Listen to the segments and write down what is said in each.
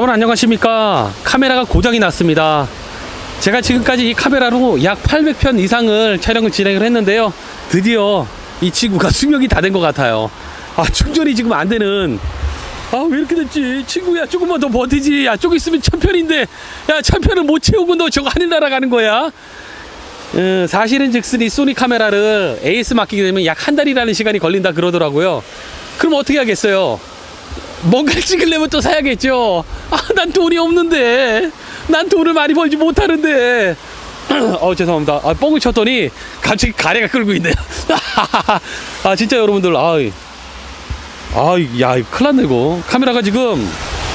여러분 안녕하십니까. 카메라가 고장이 났습니다. 제가 지금까지 이 카메라로 약 800편 이상을 촬영을 진행을 했는데요, 드디어 이 친구가 수명이 다 된 것 같아요. 충전이 지금 안 되는. 왜 이렇게 됐지? 친구야, 조금만 더 버티지. 야, 좀 있으면 1000편인데 야, 1000편을 못 채우고 너 저거 하늘 날아가는 거야. 사실은 즉슨 이 소니 카메라를 AS 맡기게 되면 약 한 달이라는 시간이 걸린다 그러더라고요. 그럼 어떻게 하겠어요? 뭔가를 찍으려면 또 사야겠죠. 난 돈이 없는데, 난 돈을 많이 벌지 못하는데. 죄송합니다. 뻥을 쳤더니 갑자기 가래가 끓고 있네요. 진짜 여러분들, 야, 이거 큰일 났네 이거. 카메라가 지금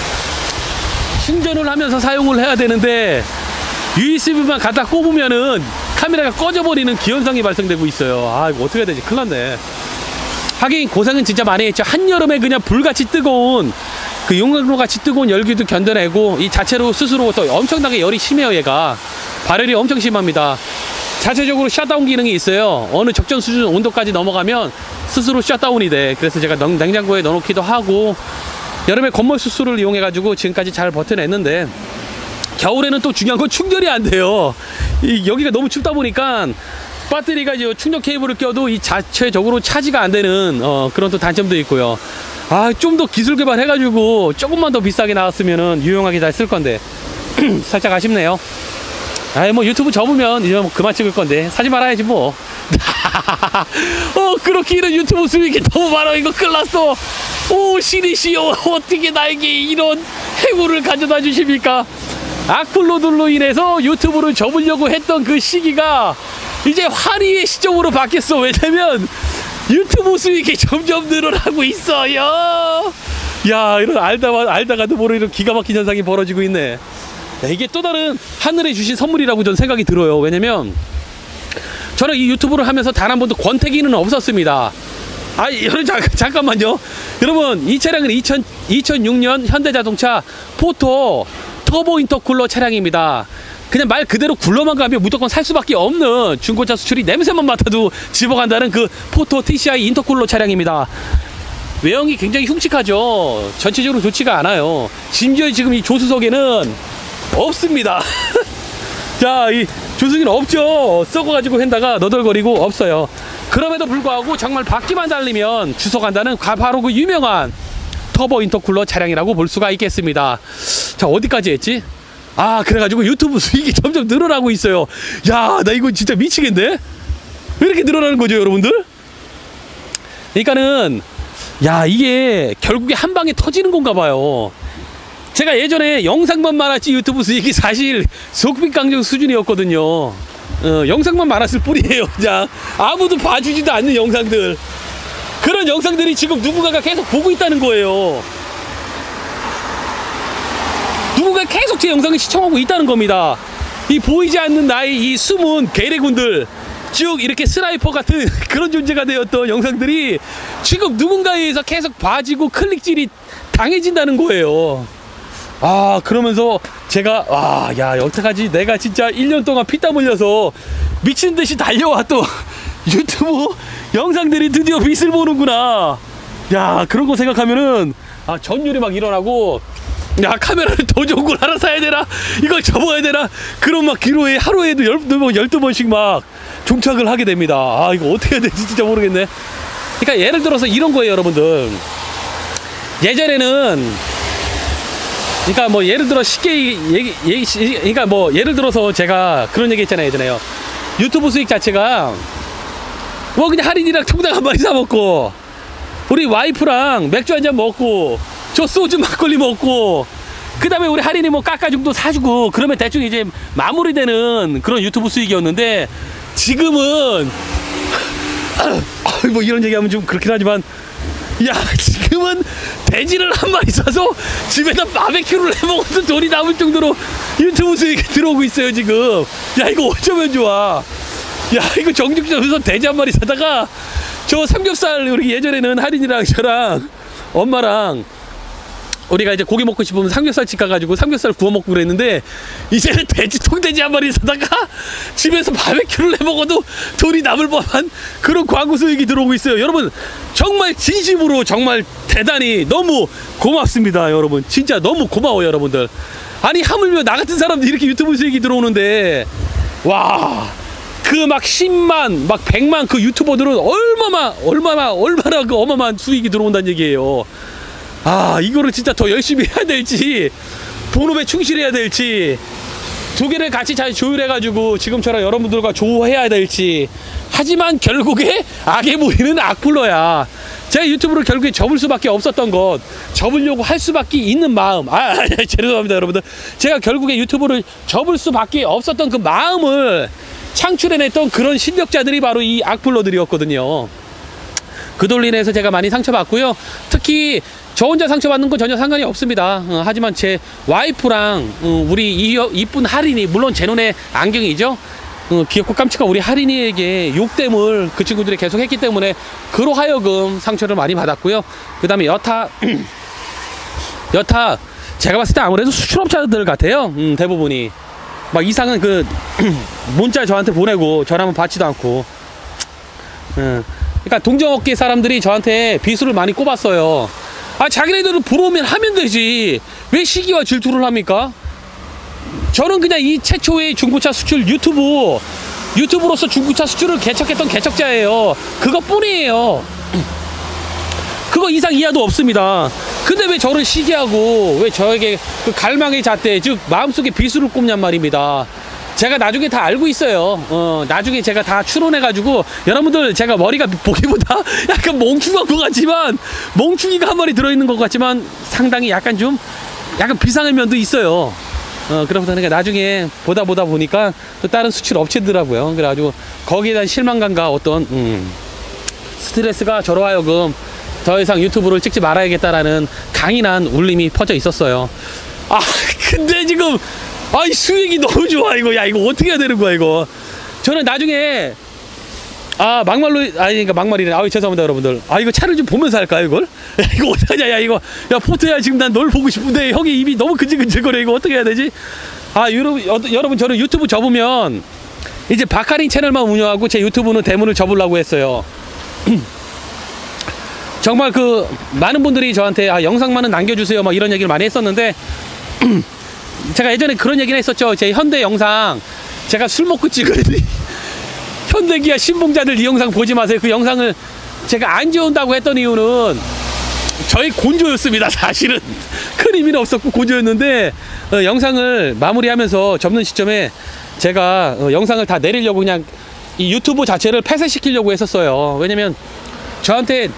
충전을 하면서 사용을 해야 되는데 USB만 갖다 꼽으면은 카메라가 꺼져버리는 기현상이 발생되고 있어요. 이거 어떻게 해야 되지? 큰일 났네. 하긴 고생은 진짜 많이 했죠. 한여름에 그냥 불같이 뜨거운, 그 용광로같이 뜨거운 열기도 견뎌내고, 이 자체로 스스로 또 엄청나게 열이 심해요. 얘가 발열이 엄청 심합니다. 자체적으로 셧다운 기능이 있어요. 어느 적정 수준 온도까지 넘어가면 스스로 셧다운이 돼. 그래서 제가 냉장고에 넣어놓기도 하고, 여름에 건물 수소를 이용해 가지고 지금까지 잘 버텨냈는데, 겨울에는 또 중요한 건 충전이 안 돼요. 여기가 너무 춥다 보니까 배터리가 이제 충전 케이블을 껴도 이 자체적으로 차지가 안 되는 그런 또 단점도 있고요. 좀 더 기술 개발해가지고 조금만 더 비싸게 나왔으면은 유용하게 잘 쓸 건데 살짝 아쉽네요. 뭐 유튜브 접으면 이제 뭐 그만 찍을 건데 사지 말아야지 뭐. 그렇기는 유튜브 수익이 너무 많아. 이거 큰일 났어. 신이시여, 어떻게 나에게 이런 행운을 가져다 주십니까? 악플로들로 인해서 유튜브를 접으려고 했던 그 시기가 이제 환희의 시점으로 바뀌었어. 왜냐면 유튜브 수익이 점점 늘어나고 있어요. 야, 이런 알다가도 모르는 이런 기가 막힌 현상이 벌어지고 있네. 야, 이게 또 다른 하늘에 주신 선물이라고 저는 생각이 들어요. 왜냐면 저는 이 유튜브를 하면서 단 한 번도 권태기는 없었습니다. 여러분 잠깐만요. 여러분, 이 차량은 2006년 현대자동차 포토 터보 인터쿨러 차량입니다. 그냥 말 그대로 굴러만 가면 무조건 살 수밖에 없는 중고차 수출이 냄새만 맡아도 집어간다는 그 포토 TCI 인터쿨러 차량입니다. 외형이 굉장히 흉측하죠. 전체적으로 좋지가 않아요. 심지어 지금 이 조수석에는 없습니다. 자, 이 조수기는 없죠. 썩어가지고 횡다가 너덜거리고 없어요. 그럼에도 불구하고 정말 바퀴만 달리면 주워간다는 바로 그 유명한 터보 인터쿨러 차량이라고 볼 수가 있겠습니다. 자, 어디까지 했지? 그래가지고 유튜브 수익이 점점 늘어나고 있어요. 야, 나 이거 진짜 미치겠네? 왜 이렇게 늘어나는 거죠, 여러분들? 그러니까는, 이게 결국에 한 방에 터지는 건가 봐요. 제가 예전에 영상만 많았지 유튜브 수익이 사실 속빈강정 수준이었거든요. 영상만 많았을 뿐이에요. 그냥 아무도 봐주지도 않는 영상들. 그런 영상들이 지금 누군가가 계속 보고 있다는 거예요. 누군가 계속 제 영상을 시청하고 있다는 겁니다. 이 보이지 않는 나의 이 숨은 괴뢰군들, 쭉 이렇게 스나이퍼 같은 그런 존재가 되었던 영상들이 지금 누군가에 의해서 계속 봐지고 클릭질이 당해진다는 거예요. 그러면서 제가 야, 여태까지 내가 진짜 1년 동안 피땀 흘려서 미친듯이 달려왔던 유튜브 영상들이 드디어 빛을 보는구나. 야, 그런 거 생각하면은 전율이 막 일어나고, 야, 카메라를 더 좋은 걸 하나 사야 되나? 이걸 접어야 되나? 그런 막 기로에 하루에도 12번씩 막 종착을 하게 됩니다. 이거 어떻게 해야 될지 진짜 모르겠네. 그러니까 예를 들어서 이런 거예요, 여러분들. 예전에는, 그러니까 뭐 예를 들어 쉽게 그러니까 뭐 예를 들어서 제가 그런 얘기 했잖아요, 예전에요. 유튜브 수익 자체가 뭐 그냥 할인이랑 통닭 한 마리 사 먹고, 우리 와이프랑 맥주 한잔 먹고, 저 소주 막걸리 먹고, 그 다음에 우리 할인이 뭐 깎아줌도 사주고, 그러면 대충 이제 마무리되는 그런 유튜브 수익이었는데, 지금은 뭐 이런 얘기하면 좀 그렇긴 하지만, 야, 지금은 돼지를 한 마리 사서 집에다 바베큐를 해먹어도 돈이 남을 정도로 유튜브 수익이 들어오고 있어요 지금. 야, 이거 어쩌면 좋아. 야, 이거 정육점에서 돼지 한 마리 사다가 저 삼겹살, 우리 예전에는 할인이랑 저랑 엄마랑 우리가 이제 고기 먹고 싶으면 삼겹살집 가가지고 삼겹살 구워 먹고 그랬는데, 이제는 돼지, 통돼지 한 마리 사다가 집에서 바베큐를 해 먹어도 돈이 남을 법한 그런 광고 수익이 들어오고 있어요. 여러분, 정말 진심으로 정말 대단히 너무 고맙습니다. 여러분, 진짜 너무 고마워요, 여러분들. 아니, 하물며 나 같은 사람들 이렇게 유튜브 수익이 들어오는데, 와, 그 막 10만, 막 100만 그 유튜버들은 얼마나 그 어마어마한 수익이 들어온다는 얘기예요. 아, 이거를 진짜 더 열심히 해야 될지, 본업에 충실해야 될지, 두 개를 같이 잘 조율해가지고 지금처럼 여러분들과 조화해야 될지. 하지만 결국에 악의 무리는 악플러야. 제가 유튜브를 결국에 접을 수밖에 없었던 것, 접으려고 할 수밖에 있는 마음. 죄송합니다, 여러분들. 제가 결국에 유튜브를 접을 수밖에 없었던 그 마음을 창출해냈던 그런 실력자들이 바로 이 악플러들이었거든요. 그들로 인해서 제가 많이 상처받고요. 특히 저 혼자 상처받는 건 전혀 상관이 없습니다. 하지만 제 와이프랑 우리 이쁜 할인이, 물론 제 눈에 안경이죠. 귀엽고 깜찍한 우리 할인이에게 욕됨을 그 친구들이 계속 했기 때문에 그로 하여금 상처를 많이 받았고요. 그 다음에 여타 제가 봤을 때 아무래도 수출업자들 같아요. 대부분이 막 이상한 그 문자 저한테 보내고 전화만 받지도 않고. 그러니까 동정업계 사람들이 저한테 비수를 많이 꼽았어요. 아, 자기네들은 부러우면 하면 되지, 왜 시기와 질투를 합니까? 저는 그냥 이 최초의 중고차 수출 유튜브로서 중고차 수출을 개척했던 개척자예요. 그것뿐이에요. 그거 이상 이하도 없습니다. 근데 왜 저를 시기하고 왜 저에게 그 갈망의 잣대, 즉 마음속에 비수를 꼽냔 말입니다. 제가 나중에 다 알고 있어요. 나중에 제가 다 추론해가지고, 여러분들 제가 머리가 보기보다 약간 멍충한 것 같지만, 멍충이가 한 마리 들어있는 것 같지만 상당히 약간 비상한 면도 있어요. 그러다 보니까 나중에 보다 보니까 또 다른 수출 업체더라고요. 그래가지고 거기에 대한 실망감과 어떤 스트레스가 저로 하여금 더 이상 유튜브를 찍지 말아야겠다라는 강인한 울림이 퍼져 있었어요. 아, 근데 지금 이 수익이 너무 좋아. 이거 어떻게 해야 되는 거야, 이거. 저는 나중에 그러니까 막말이네. 죄송합니다, 여러분들. 이거 차를 좀 보면서 할까요, 이걸? 이거 어떡하냐, 야, 포트야, 지금 난 널 보고 싶은데 형이 입이 너무 근질근질거려. 이거 어떻게 해야 되지? 여러분, 저는 유튜브 접으면 이제 바카린 채널만 운영하고 제 유튜브는 대문을 접으려고 했어요. 정말 많은 분들이 저한테 영상만은 남겨주세요, 막 이런 얘기를 많이 했었는데, 제가 예전에 그런 얘기를 했었죠. 제 현대 영상 제가 술 먹고 찍으니 현대기아 신봉자들 이 영상 보지 마세요. 그 영상을 제가 안 지운다고 했던 이유는 저희 곤조였습니다. 사실은 큰 의미는 없었고 곤조였는데, 영상을 마무리하면서 접는 시점에 제가 영상을 다 내리려고 그냥 이 유튜브 자체를 폐쇄시키려고 했었어요. 왜냐면 저한테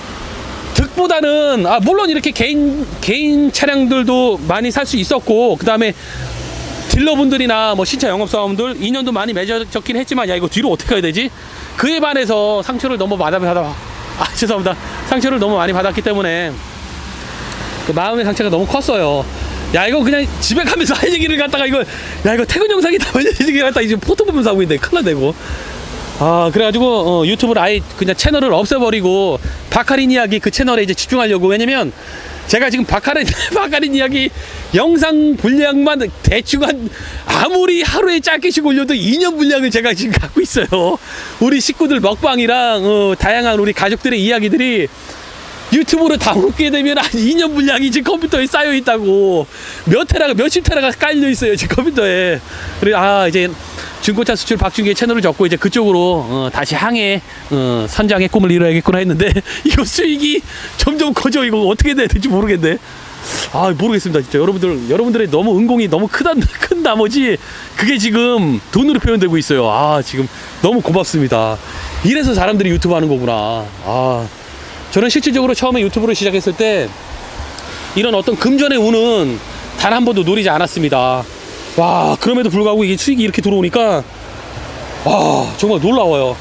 득보다는 물론 이렇게 개인 차량들도 많이 살 수 있었고, 그 다음에 딜러분들이나 뭐 신차 영업사원들 인연도 많이 맺어졌긴 했지만, 이거 뒤로 어떻게 해야 되지? 그에 반해서 상처를 너무 죄송합니다. 상처를 너무 많이 받았기 때문에 그 마음의 상처가 너무 컸어요. 이거 그냥 집에 가면서 할 얘기를 갖다가 이거 퇴근 영상이다 얘기를 갖다가 이제 포토 보면서 하고 있는데 큰일 나네. 그래가지고 유튜브를 아예 그냥 채널을 없애버리고 바카린 이야기 그 채널에 이제 집중하려고. 왜냐면 제가 지금 바카린 이야기 영상 분량만 대충 아무리 하루에 짧게씩 올려도 2년 분량을 제가 지금 갖고 있어요. 우리 식구들 먹방이랑 다양한 우리 가족들의 이야기들이 유튜브로 다 올게 되면 한 2년 분량이 지금 컴퓨터에 쌓여 있다고. 몇십 테라가 깔려 있어요, 지금 컴퓨터에. 그래, 이제 중고차 수출 박준기의 채널을 접고 이제 그쪽으로 다시 항해 선장의 꿈을 이뤄야겠구나 했는데, 이거 수익이 점점 커져. 이거 어떻게 해야 될지 모르겠네. 모르겠습니다, 진짜. 여러분들의 너무 은공이 너무 큰 나머지 그게 지금 돈으로 표현되고 있어요. 지금 너무 고맙습니다. 이래서 사람들이 유튜브 하는 거구나. 저는 실질적으로 처음에 유튜브를 시작했을 때 이런 어떤 금전의 운은 단 한 번도 노리지 않았습니다. 그럼에도 불구하고 이게 수익이 이렇게 들어오니까 정말 놀라워요.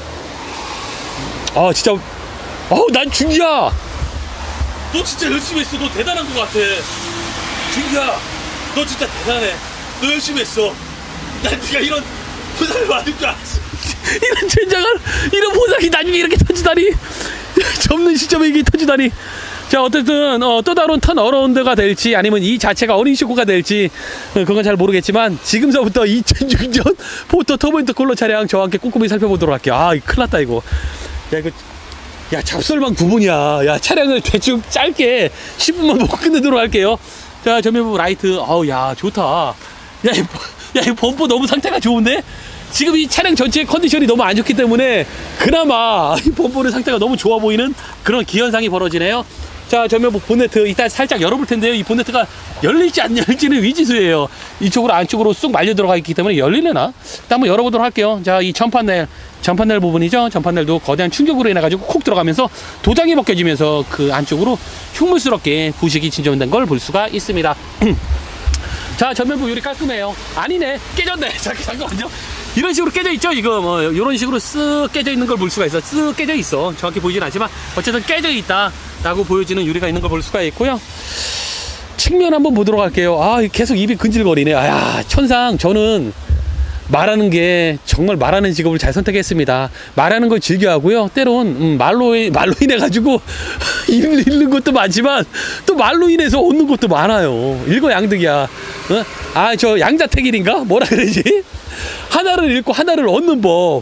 진짜 난 준기야, 너 진짜 열심히 했어. 너 대단한 것 같아. 준기야, 너 진짜 대단해. 너 열심히 했어. 난 네가 이런 보상을 받을 줄 알았어. 이런 젠장을, 이런 보상이 나중에 이렇게 터지다니. 접는 시점에 이게 터지다니. 자, 어쨌든 또 다른 턴 어라운드가 될지 아니면 이 자체가 어닝쇼크가 될지 그건 잘 모르겠지만 지금서부터 2006년 포터 터보인터 콜러 차량 저와 함께 꼼꼼히 살펴보도록 할게요. 아, 이거 큰일 났다 이거. 야, 이거 야, 잡설만 9분이야. 야, 차량을 대충 짧게 10분만 보고 끝내도록 할게요. 자, 전면부 라이트. 어우, 야, 좋다. 이 범퍼 너무 상태가 좋은데? 지금 이 차량 전체의 컨디션이 너무 안 좋기 때문에 그나마 이 범퍼의 상태가 너무 좋아 보이는 그런 기현상이 벌어지네요. 자, 전면부 본네트 이따 살짝 열어볼 텐데요. 이 본네트가 열릴지 안 열릴지는 위지수예요. 이쪽으로 안쪽으로 쑥 말려 들어가 있기 때문에 열리려나? 일단 한번 열어보도록 할게요. 자, 이 전판넬 부분이죠. 전판넬도 거대한 충격으로 인해 가지고 콕 들어가면서 도장이 벗겨지면서 그 안쪽으로 흉물스럽게 부식이 진전된 걸 볼 수가 있습니다. 자, 전면부 유리 깔끔해요. 아니네, 깨졌네. 잠깐만요. 이런 식으로 깨져 있죠. 이거 이런 식으로 쓱 깨져 있는 걸 볼 수가 있어. 쓱 깨져 있어. 정확히 보이진 않지만 어쨌든 깨져 있다 라고 보여지는 유리가 있는 걸 볼 수가 있고요. 측면 한번 보도록 할게요. 아, 계속 입이 근질거리네. 아, 천상 저는 말하는 게 정말 말하는 직업을 잘 선택했습니다. 말하는 걸 즐겨하고요. 때론 말로 인해 가지고 입을 잃는 것도 많지만 또 말로 인해서 얻는 것도 많아요. 일거양득이야. 아, 저 양자택일인가? 뭐라 그러지? 하나를 잃고 하나를 얻는 법.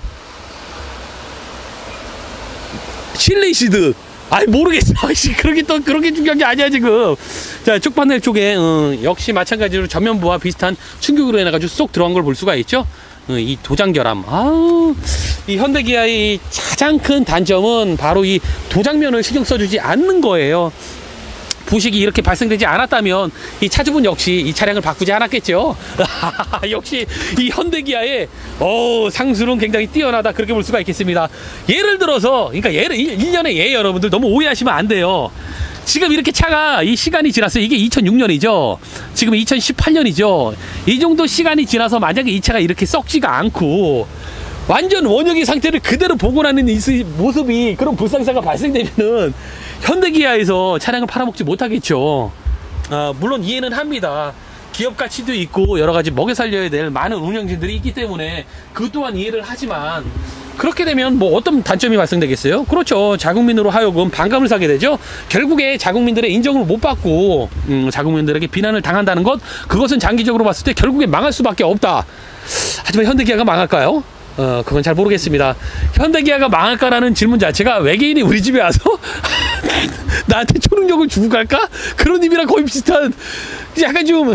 실리시드. 아이, 모르겠어. 그렇게 중요한 게 아니야 지금. 자, 쪽 판넬 쪽에 역시 마찬가지로 전면부와 비슷한 충격으로 인해가지고 쏙 들어간 걸 볼 수가 있죠. 이 도장 결함. 아우, 이 현대기아의 가장 큰 단점은 바로 이 도장면을 신경 써주지 않는 거예요. 부식이 이렇게 발생되지 않았다면 이 차주분 역시 이 차량을 바꾸지 않았겠죠. 역시 이 현대기아의 상술은 굉장히 뛰어나다, 그렇게 볼 수가 있겠습니다. 예를 들어서, 그러니까 일련의 예, 여러분들 너무 오해하시면 안 돼요. 지금 이렇게 차가 이 시간이 지났어요. 이게 2006년이죠. 지금 2018년이죠. 이 정도 시간이 지나서 만약에 이 차가 이렇게 썩지가 않고 완전 원형의 상태를 그대로 복원하는 이 모습이, 그런 불상사가 발생되면은 현대기아에서 차량을 팔아먹지 못하겠죠. 물론 이해는 합니다. 기업 가치도 있고 여러 가지 먹여 살려야 될 많은 운영진들이 있기 때문에 그 또한 이해를 하지만, 그렇게 되면 뭐 어떤 단점이 발생되겠어요? 그렇죠. 자국민으로 하여금 반감을 사게 되죠. 결국에 자국민들의 인정을 못 받고 자국민들에게 비난을 당한다는 것, 그것은 장기적으로 봤을 때 결국에 망할 수밖에 없다. 하지만 현대기아가 망할까요? 그건 잘 모르겠습니다. 현대기아가 망할까라는 질문 자체가 외계인이 우리 집에 와서 나한테 초능력을 주고 갈까? 그런 의미랑 거의 비슷한, 약간 좀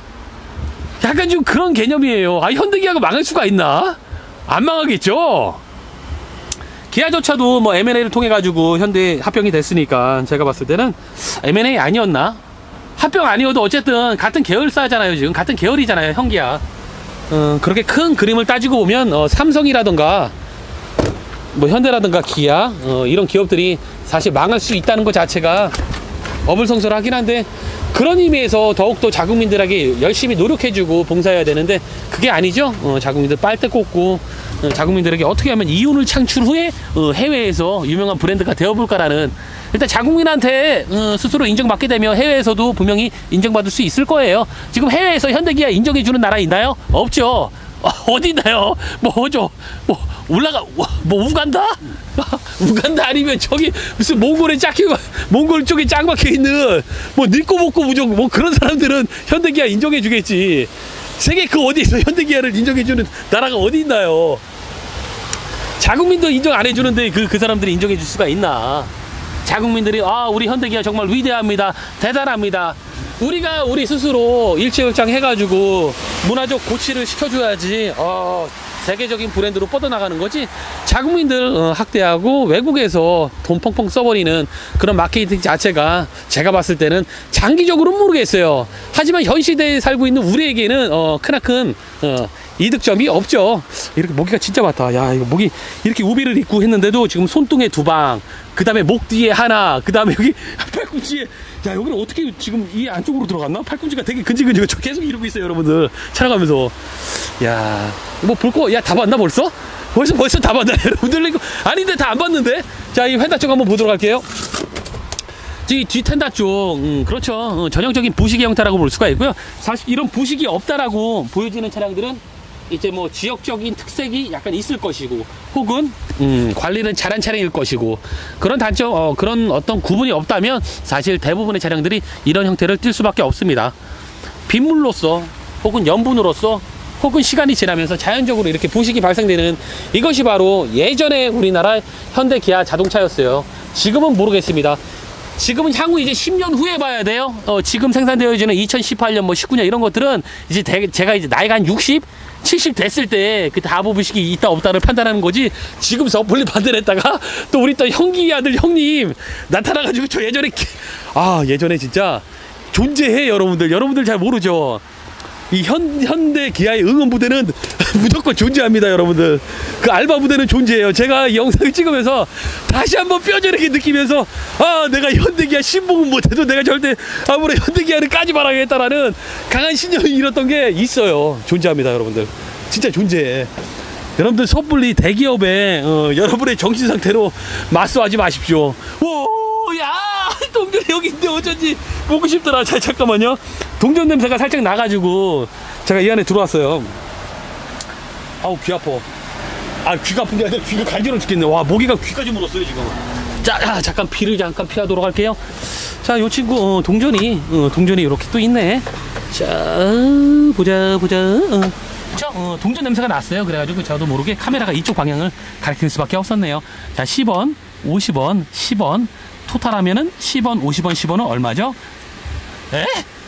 그런 개념이에요. 아, 현대기아가 망할 수가 있나? 안 망하겠죠? 기아조차도 뭐 M&A를 통해 가지고 현대 합병이 됐으니까 제가 봤을 때는 M&A 아니었나? 합병 아니어도 어쨌든 같은 계열사잖아요. 지금 같은 계열이잖아요, 현기아. 그렇게 큰 그림을 따지고 보면 삼성이라던가 뭐 현대라든가 기아 이런 기업들이 사실 망할 수 있다는 것 자체가 어불성설하긴 한데, 그런 의미에서 더욱더 자국민들에게 열심히 노력해주고 봉사해야 되는데 그게 아니죠. 자국민들 빨대 꽂고 자국민들에게 어떻게 하면 이윤을 창출 후에 해외에서 유명한 브랜드가 되어볼까라는, 일단 자국민한테 스스로 인정받게 되면 해외에서도 분명히 인정받을 수 있을 거예요. 지금 해외에서 현대기아 인정해주는 나라 있나요? 없죠. 어디 있나요? 우간다? 우간다 아니면 저기 무슨 몽골 쪽에 짱 박혀 있는 니꼬복고 무족 그런 사람들은 현대기아 인정해 주겠지. 세계 그 어디에서 현대기아를 인정해 주는 나라가 어디 있나요? 자국민도 인정 안 해주는데 그 사람들이 인정해 줄 수가 있나? 자국민들이 우리 현대기아 정말 위대합니다, 대단합니다, 우리가 우리 스스로 일체월장 해가지고 문화적 고치를 시켜줘야지 세계적인 브랜드로 뻗어나가는 거지. 자국민들 학대하고 외국에서 돈 펑펑 써버리는 그런 마케팅 자체가 제가 봤을 때는 장기적으로는 모르겠어요. 하지만 현 시대에 살고 있는 우리에게는 크나큰 이득점이 없죠. 이렇게 모기가 진짜 많다. 야, 이거 모기 이렇게 우비를 입고 했는데도 지금 손등에 2방, 그 다음에 목 뒤에 하나, 그 다음에 여기 팔꿈치에, 야, 여기는 어떻게 지금 이 안쪽으로 들어갔나? 팔꿈치가 되게 근질근질. 저 계속 이러고 있어요, 여러분들. 촬영하면서. 야, 뭐 볼 거, 야, 다 봤나 벌써? 벌써 다 봤나, 여러분들? 이거 아닌데 다 안 봤는데? 자, 이 휀다 쪽 한번 보도록 할게요. 뒤 텐다 쪽, 그렇죠. 전형적인 부식의 형태라고 볼 수가 있고요. 사실 이런 부식이 없다라고 보여지는 차량들은 이제 뭐 지역적인 특색이 약간 있을 것이고, 혹은 관리는 잘한 차량일 것이고, 그런 단점, 그런 어떤 구분이 없다면 사실 대부분의 차량들이 이런 형태를 띌 수밖에 없습니다. 빗물로써 혹은 염분으로써 혹은 시간이 지나면서 자연적으로 이렇게 부식이 발생되는, 이것이 바로 예전에 우리나라 현대 기아 자동차였어요. 지금은 모르겠습니다. 지금은 향후 이제 10년 후에 봐야 돼요. 지금 생산되어지는 2018년 뭐 19년 이런 것들은 이제 제가 이제 나이가 한 60, 70 됐을 때 그때 하부 부식이 있다 없다를 판단하는 거지. 지금 섣불리 판단했다가 또 우리 또 형기 아들 형님 나타나가지고 저 예전에 예전에 진짜 존재해. 여러분들 잘 모르죠. 이 현대 기아의 응원 부대는 무조건 존재합니다. 여러분들, 그 알바 부대는 존재해요. 제가 이 영상을 찍으면서 다시 한번 뼈저리게 느끼면서, 내가 현대 기아 신봉은 못해도 내가 절대 아무런 현대 기아는 까지 말아야겠다라는 강한 신념이 일었던 게 있어요. 존재합니다. 여러분들, 진짜 존재해. 여러분들 섣불리 대기업에 여러분의 정신 상태로 맞서하지 마십시오. 야, 동전 여기 있는데 어쩐지 보고 싶더라. 잠깐만요. 동전 냄새가 살짝 나가지고 제가 이 안에 들어왔어요. 아우, 귀 아파. 귀가 아픈 게 아니라 귀가 간지러워 죽겠네. 와, 모기가 귀까지 물었어요 지금. 자, 잠깐 피를 잠깐 피하도록 할게요. 자, 요 친구 동전이 이렇게 또 있네. 자, 보자. 동전 냄새가 났어요. 그래가지고 저도 모르게 카메라가 이쪽 방향을 가리킬 수밖에 없었네요. 자, 10원, 50원, 10원. 토탈하면은 10원, 50원, 10원은 얼마죠? 에?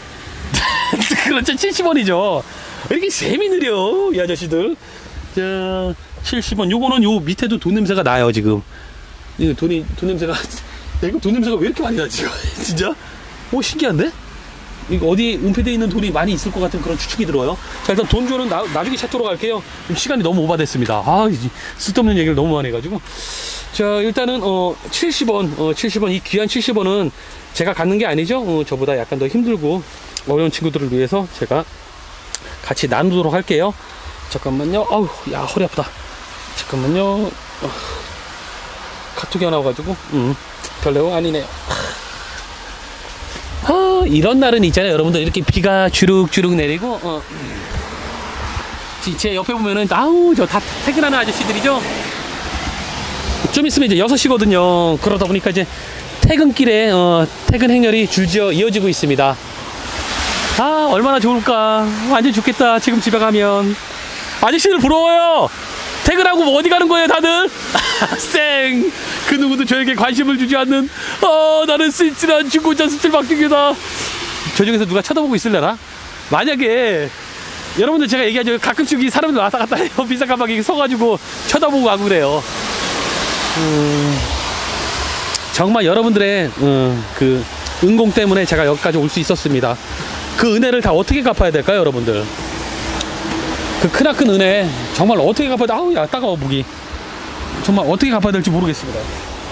그렇죠. 70원이죠. 왜 이렇게 셈이 느려, 이 아저씨들. 자, 70원. 요거는 요 밑에도 돈 냄새가 나요, 지금. 이거 돈 냄새가. 이거 돈 냄새가 왜 이렇게 많이 나지, 진짜? 신기한데? 이거 어디 은폐되어 있는 돈이 많이 있을 것 같은 그런 추측이 들어요. 자, 일단 돈조는 나중에 찾도록 할게요. 시간이 너무 오바됐습니다. 쓸데없는 얘기를 너무 많이 해가지고. 자, 일단은 70원 70원, 이 귀한 70원은 제가 갖는 게 아니죠. 저보다 약간 더 힘들고 어려운 친구들을 위해서 제가 같이 나누도록 할게요. 잠깐만요. 야, 허리 아프다. 잠깐만요. 카톡이 하나 와가지고 별로 아니네요. 이런 날은 있잖아요. 여러분들, 이렇게 비가 주룩주룩 내리고 제 옆에 보면은 저 다 퇴근하는 아저씨들이죠. 좀 있으면 이제 6시거든요. 그러다 보니까 이제 퇴근길에 퇴근 행렬이 줄지어 이어지고 있습니다. 얼마나 좋을까. 완전 좋겠다. 지금 집에 가면. 아저씨들 부러워요. 퇴근하고 뭐 어디 가는 거예요, 다들? 쌩! 그 누구도 저에게 관심을 주지 않는, 나는 쓸쓸한 중고차 수출 박빙이다. 저 중에서 누가 쳐다보고 있을래나? 만약에, 여러분들 제가 얘기하죠. 가끔씩 이 사람들 왔다 갔다 해요. 비싼 가방에 서가지고 쳐다보고 가고 그래요. 정말 여러분들의, 그, 은공 때문에 제가 여기까지 올 수 있었습니다. 그 은혜를 다 어떻게 갚아야 될까요, 여러분들? 그 크나큰 은혜 정말 어떻게 갚아야 돼? 야, 따가워. 목이 정말 어떻게 갚아야 될지 모르겠습니다.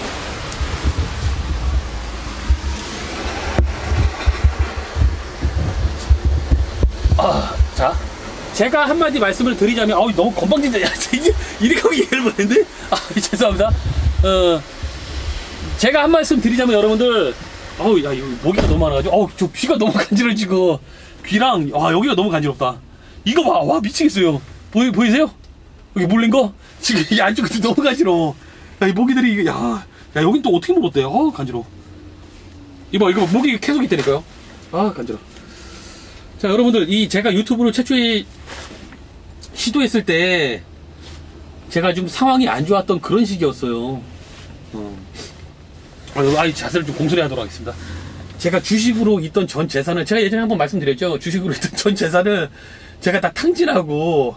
자, 제가 한마디 말씀을 드리자면, 너무 건방진다. 야, 이렇게 하고 얘기를 못했는데? 죄송합니다. 제가 한 말씀 드리자면, 여러분들, 야, 이거 모기가 너무 많아가지고, 저 귀가 너무 간지러지고, 귀랑, 여기가 너무 간지럽다. 이거 봐. 와, 미치겠어요. 보이세요? 여기 물린 거? 지금 이 안쪽이 너무 간지러워. 야, 이 모기들이, 야, 여긴 또 어떻게 물었대? 간지러워. 이거 모기 계속 있다니까요. 간지러워. 자, 여러분들, 제가 유튜브를 최초에 시도했을 때, 제가 좀 상황이 안 좋았던 그런 시기였어요. 자세를 좀 공손히 하도록 하겠습니다. 제가 주식으로 있던 전 재산을, 제가 예전에 한번 말씀드렸죠. 주식으로 있던 전 재산을 제가 다 탕진하고,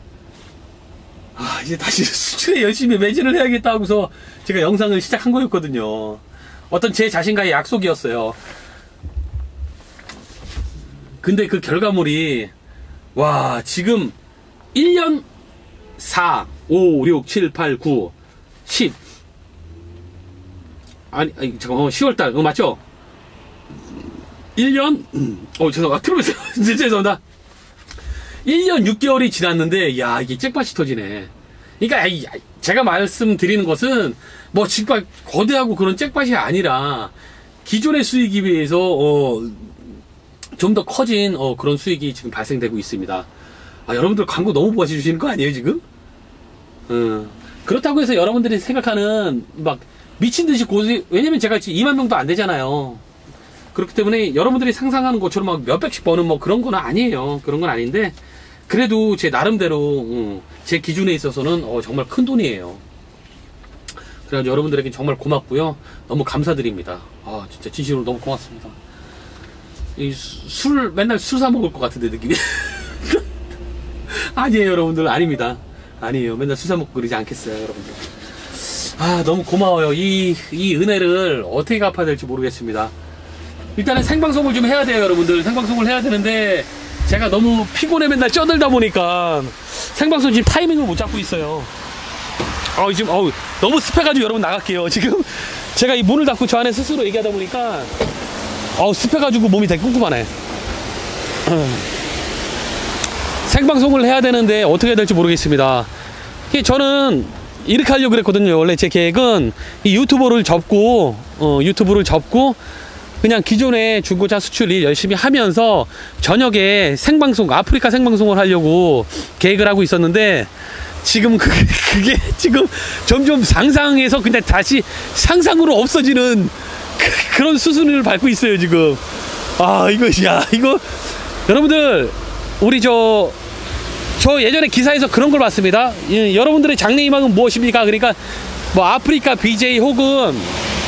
이제 다시 수출에 열심히 매진을 해야겠다 하고서 제가 영상을 시작한 거였거든요. 어떤 제 자신과의 약속이었어요. 근데 그 결과물이, 지금 1년 4, 5, 6, 7, 8, 9, 10. 잠깐만, 10월달, 맞죠? 1년, 죄송합니다. 틀어보세요. 죄송합니다. 1년 6개월이 지났는데, 이게 잭팟이 터지네. 그러니까, 제가 말씀드리는 것은, 정말 거대하고 그런 잭팟이 아니라, 기존의 수익에 비해서, 좀 더 커진, 그런 수익이 지금 발생되고 있습니다. 여러분들 광고 너무 보아주시는 거 아니에요 지금? 그렇다고 해서 여러분들이 생각하는 막 미친듯이 고수익, 왜냐면 제가 지금 2만 명도 안 되잖아요. 그렇기 때문에 여러분들이 상상하는 것처럼 막 몇백씩 버는 뭐 그런 건 아니에요. 그런 건 아닌데 그래도 제 나름대로 제 기준에 있어서는 정말 큰 돈이에요. 그래서 여러분들에게 정말 고맙고요. 너무 감사드립니다. 진짜 진심으로 너무 고맙습니다. 맨날 술 사 먹을 것 같은데 느낌이. 아니에요 여러분들, 아닙니다. 아니에요. 맨날 술 사 먹고 그러지 않겠어요 여러분들. 너무 고마워요. 이 은혜를 어떻게 갚아야 될지 모르겠습니다. 일단은 생방송을 좀 해야 돼요 여러분들. 생방송을 해야 되는데 제가 너무 피곤해 맨날 쪄들다 보니까 생방송 지금 타이밍을 못 잡고 있어요. 지금 너무 습해가지고 여러분 나갈게요. 지금 제가 이 문을 닫고 저 안에 스스로 얘기하다 보니까 습해가지고 몸이 되게 꿉꿉하네. 생방송을 해야 되는데 어떻게 해야 될지 모르겠습니다. 저는 이렇게 하려고 그랬거든요. 원래 제 계획은 이 유튜브를 접고 그냥 기존의 중고차 수출 일 열심히 하면서 저녁에 생방송, 아프리카 생방송을 하려고 계획을 하고 있었는데 지금 그게 지금 점점 상상에서 그냥 다시 상상으로 없어지는 그런 수순을 밟고 있어요 지금. 이거 여러분들, 우리 저 예전에 기사에서 그런 걸 봤습니다. 여러분들의 장래희망은 무엇입니까? 그러니까 뭐 아프리카 BJ 혹은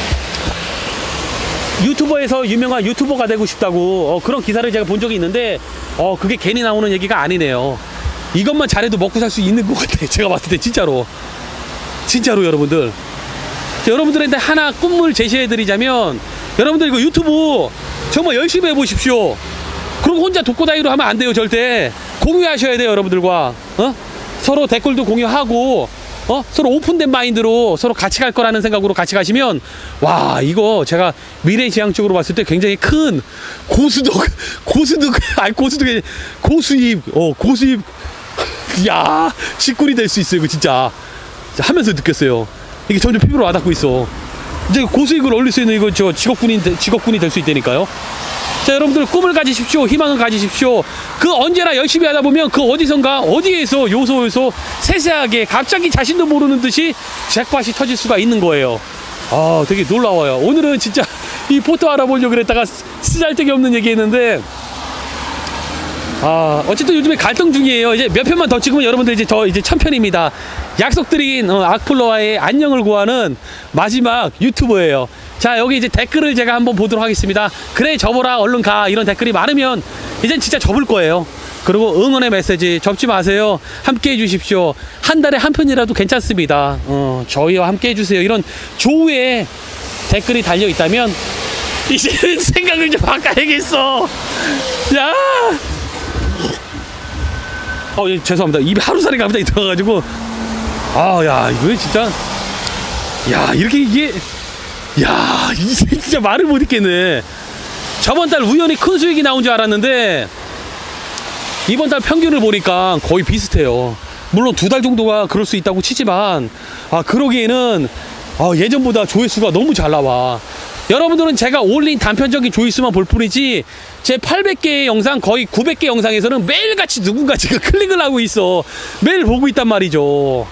유튜버에서 유명한 유튜버가 되고 싶다고 그런 기사를 제가 본 적이 있는데 그게 괜히 나오는 얘기가 아니네요. 이것만 잘해도 먹고 살 수 있는 것 같아요 제가 봤을 때. 진짜로 여러분들, 여러분들한테 하나 꿈을 제시해 드리자면, 여러분들 이거 유튜브 정말 열심히 해보십시오. 그럼 혼자 독고다이로 하면 안 돼요. 절대 공유하셔야 돼요 여러분들과. 서로 댓글도 공유하고 서로 오픈된 마인드로 서로 같이 갈 거라는 생각으로 같이 가시면, 이거 제가 미래지향적으로 봤을 때 굉장히 큰 고수득 고수입 직군이 될 수 있어요 이거 진짜. 하면서 느꼈어요. 이게 점점 피부로 와닿고 있어. 이제 고수익을 올릴 수 있는 이거 직업군이 될 수 있다니까요. 자, 여러분들 꿈을 가지십시오. 희망을 가지십시오. 언제나 열심히 하다 보면 어디선가 어디에서 요소 세세하게 갑자기 자신도 모르는 듯이 잭팟이 터질 수가 있는 거예요. 되게 놀라워요. 오늘은 진짜 이 포토 알아보려고 그랬다가 쓰잘데기 없는 얘기 했는데 어쨌든 요즘에 갈등 중이에요. 이제 몇 편만 더 찍으면 여러분들 이제 1000편입니다. 약속드린 악플러와의 안녕을 구하는 마지막 유튜버예요. 자, 여기 이제 댓글을 제가 한번 보도록 하겠습니다. 그래 접어라 얼른 가, 이런 댓글이 많으면 이젠 진짜 접을 거예요. 그리고 응원의 메시지 접지 마세요. 함께 해주십시오. 한 달에 한 편이라도 괜찮습니다. 저희와 함께 해주세요. 이런 조우의 댓글이 달려 있다면 이제는 생각을 좀 바꿔야겠어. 야, 죄송합니다. 입에 하루살이 갑자기 들어가가지고 이거 진짜 이게 진짜 말을 못 읽겠네. 저번 달 우연히 큰 수익이 나온 줄 알았는데 이번 달 평균을 보니까 거의 비슷해요. 물론 2달 정도가 그럴 수 있다고 치지만 그러기에는 예전보다 조회수가 너무 잘 나와. 여러분들은 제가 올린 단편적인 조회수만 볼 뿐이지 제 800개의 영상, 거의 900개 영상에서는 매일같이 누군가 지금 클릭을 하고 있어. 매일 보고 있단 말이죠.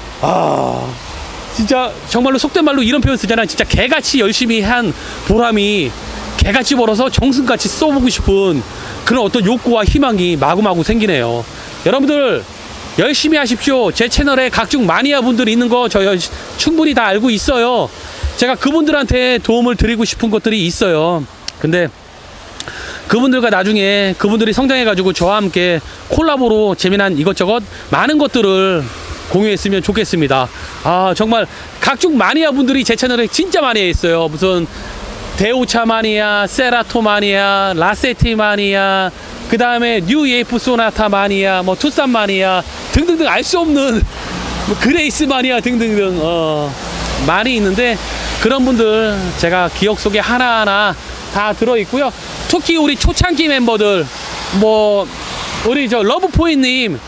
진짜 정말로 속된 말로 이런 표현 쓰잖아. 진짜 개같이 열심히 한 보람이, 개같이 벌어서 정승같이 써보고 싶은 그런 어떤 욕구와 희망이 마구마구 생기네요. 여러분들 열심히 하십시오. 제 채널에 각종 마니아 분들이 있는 거 저 충분히 다 알고 있어요. 제가 그분들한테 도움을 드리고 싶은 것들이 있어요. 근데 그분들과 나중에 그분들이 성장해가지고 저와 함께 콜라보로 재미난 이것저것 많은 것들을 공유했으면 좋겠습니다. 정말 각종 마니아 분들이 제 채널에 진짜 많이 있어요. 무슨 데오차 마니아, 세라토 마니아, 라세티 마니아, 그 다음에 뉴 EF 소나타 마니아, 뭐 투싼 마니아 등등등 알 수 없는 그레이스 마니아 등등등 많이 있는데, 그런 분들 제가 기억 속에 하나하나 다 들어있고요. 특히 우리 초창기 멤버들, 뭐 우리 저 러브포인님은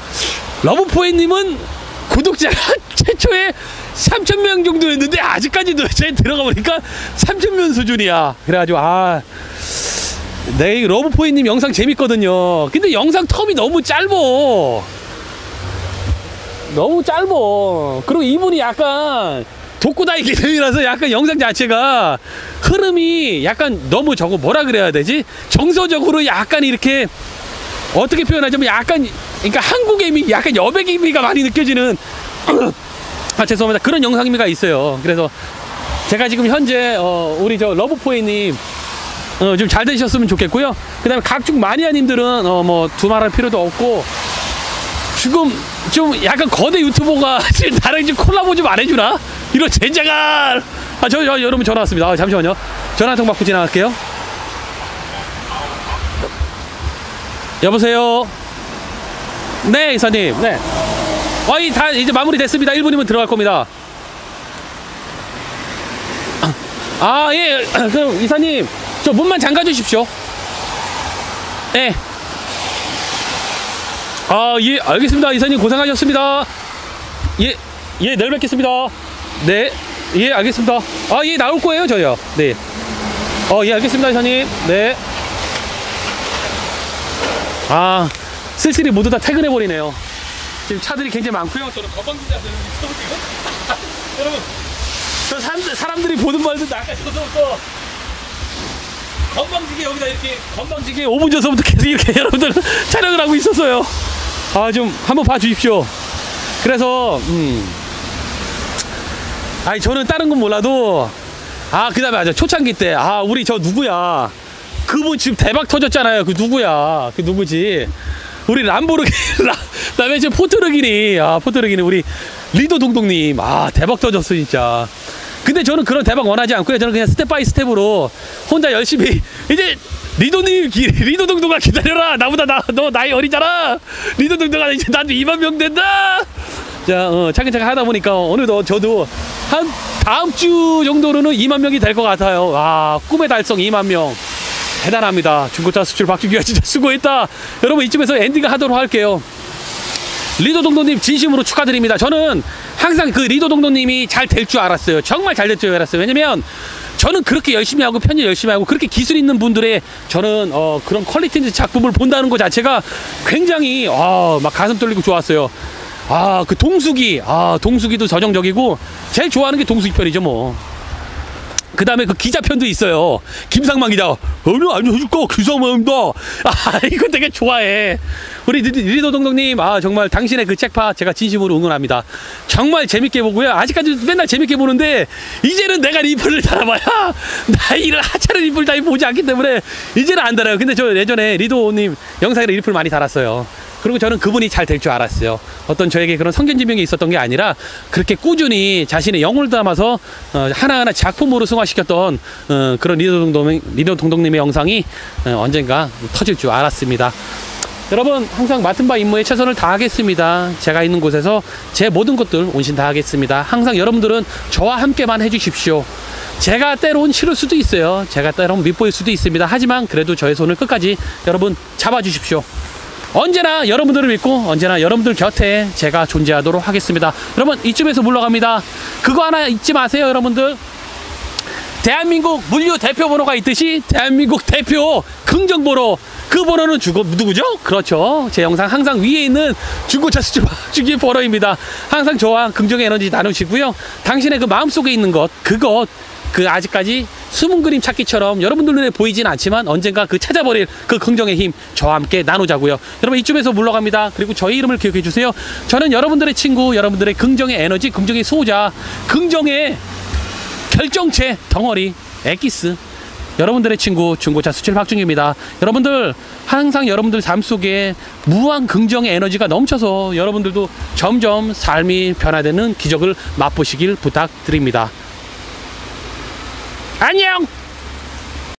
구독자가 최초에 3,000명 정도 했는데 아직까지도 제 들어가 보니까 3,000명 수준이야. 그래가지고 네, 러브포이님 영상 재밌거든요. 근데 영상 텀이 너무 짧어. 너무 짧어. 그리고 이분이 약간 독고다이 개념이라서 약간 영상 자체가 흐름이 약간 너무 저거 뭐라 그래야 되지? 정서적으로 약간 이렇게 어떻게 표현하자면 약간 그러니까 한국애미 약간 여백애미가 많이 느껴지는 아 죄송합니다. 그런 영상미가 있어요. 그래서 제가 지금 현재 우리 저 러브포이님 좀 잘 되셨으면 좋겠고요. 그 다음에 각종 마니아님들은 뭐 두말할 필요도 없고 지금 좀 약간 거대 유튜버가 지금 나랑 좀 콜라보 좀 안 해주나? 이런 젠장할 저 여러분 전화 왔습니다. 잠시만요. 전화 한 통 받고 지나갈게요. 여보세요. 네 이사님. 네. 다 이제 마무리 됐습니다. 1분이면 들어갈 겁니다. 예. 그럼 이사님 저 문만 잠가 주십시오. 네. 예, 알겠습니다. 이사님 고생하셨습니다. 예, 내일 뵙겠습니다. 네, 예, 알겠습니다. 예, 나올 거예요, 저요. 네. 예, 알겠습니다, 이사님. 네. 쓸쓸히 모두 다 퇴근해버리네요. 지금 차들이 굉장히 많고요. 저는 건방지지 않아요. 여러분, 저 사람들이 보는 말도 나가셔서부터 건방지게 여기다 이렇게 건방지게 5분 전서부터 계속 이렇게 여러분들 촬영을 하고 있었어요. 좀 한번 봐주십시오. 그래서 저는 다른 건 몰라도 그 다음에 초창기 때 우리 저 누구야 그분 지금 대박 터졌잖아요. 그 누구야 그 누구지 우리 람보르기 그다음에 지금 포트르기니 우리 리도동동님 대박 터졌어 진짜. 근데 저는 그런 대박 원하지 않고요. 저는 그냥 스텝 바이 스텝으로 혼자 열심히 이제 리도동동아 기다려라. 나보다 너 나이 어리잖아. 리도동동아 이제 나도 2만 명 된다. 자, 차근차근 하다 보니까 어느덧 저도 한 다음 주 정도로는 2만 명이 될 것 같아요. 꿈의 달성 2만 명. 대단합니다. 중고차 수출 박준기가 진짜 수고했다. 여러분 이쯤에서 엔딩을 하도록 할게요. 리도동동님 진심으로 축하드립니다. 저는 항상 그 리도동동님이 잘 될 줄 알았어요. 정말 잘 될 줄 알았어요. 왜냐면 저는 그렇게 열심히 하고 편집 열심히 하고 그렇게 기술 있는 분들의 저는 그런 퀄리티 있는 작품을 본다는 것 자체가 굉장히 막 가슴 떨리고 좋았어요. 그 동숙이 동숙이도 저정적이고 제일 좋아하는 게 동숙이 편이죠 뭐. 그 다음에 그 기자편도 있어요. 김상만 기자. 안녕하십니까 김상만입니다. 이거 되게 좋아해. 우리 리도동동님 정말 당신의 그 책파 제가 진심으로 응원합니다. 정말 재밌게 보고요. 아직까지 맨날 재밌게 보는데 이제는 내가 리플을 달아봐야 나이를 하찮은 리플 다 보지 않기 때문에 이제는 안 달아요. 근데 저 예전에 리도님 영상에 리플 많이 달았어요. 그리고 저는 그분이 잘 될 줄 알았어요. 어떤 저에게 그런 성견지명이 있었던 게 아니라 그렇게 꾸준히 자신의 영혼을 담아서 하나하나 작품으로 승화시켰던 그런 리도동동님의 영상이 언젠가 터질 줄 알았습니다. 여러분 항상 맡은 바 임무에 최선을 다하겠습니다. 제가 있는 곳에서 제 모든 것들 온신 다하겠습니다. 항상 여러분들은 저와 함께만 해주십시오. 제가 때론 싫을 수도 있어요. 제가 때론 밉보일 수도 있습니다. 하지만 그래도 저의 손을 끝까지 여러분 잡아주십시오. 언제나 여러분들을 믿고 언제나 여러분들 곁에 제가 존재하도록 하겠습니다. 여러분 이쯤에서 물러갑니다. 그거 하나 잊지 마세요 여러분들. 대한민국 물류 대표 번호가 있듯이 대한민국 대표 긍정번호 그 번호는 누구죠? 그렇죠. 제 영상 항상 위에 있는 중고차 수출 주기 번호입니다. 항상 저와 긍정의 에너지 나누시고요. 당신의 그 마음속에 있는 것 그 아직까지 숨은 그림 찾기처럼 여러분들 눈에 보이진 않지만 언젠가 그 찾아버릴 그 긍정의 힘 저와 함께 나누자고요. 여러분 이쯤에서 물러갑니다. 그리고 저희 이름을 기억해 주세요. 저는 여러분들의 친구, 여러분들의 긍정의 에너지, 긍정의 소자, 긍정의 결정체 덩어리 엑기스 여러분들의 친구 중고차 수출 박준기입니다. 여러분들 항상 여러분들 삶 속에 무한 긍정의 에너지가 넘쳐서 여러분들도 점점 삶이 변화되는 기적을 맛보시길 부탁드립니다. 안녕!